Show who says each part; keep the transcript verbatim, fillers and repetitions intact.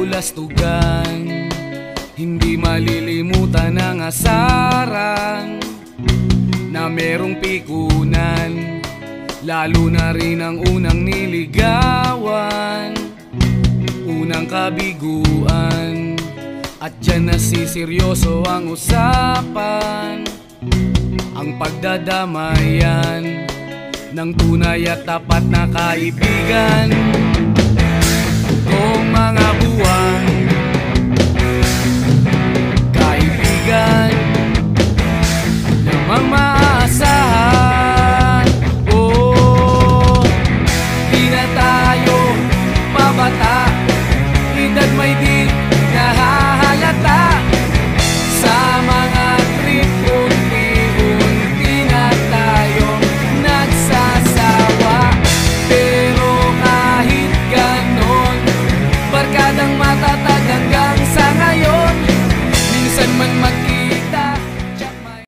Speaker 1: kabulastugan, hindi malilimutan ang asaran na merong pikunan, lalo na rin ang unang niligawan, unang kabiguan. At dyan nasiseryoso ang usapan, ang pagdadamayan ng tunay at tapat na kaibigan. Kung mga buwan, kaibigan namang maaasahan,